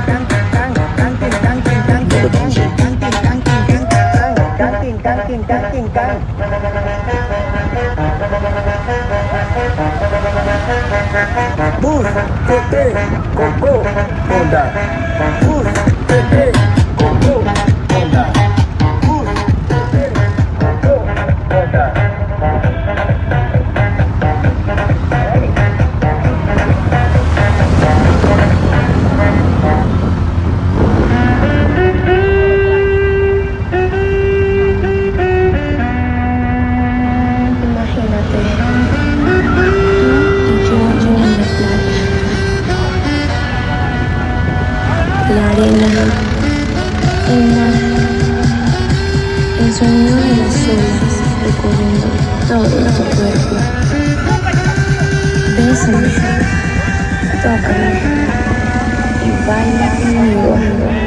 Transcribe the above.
Bus, TT, Coco, Honda. Bus, TT, Coco, Honda. Bus, TT, Coco, Honda. Imagínate, tú y yo en la playa, la arena, el mar, el sonido de las olas recorriendo todo tu cuerpo. Bésame, tócame y baila conmigo.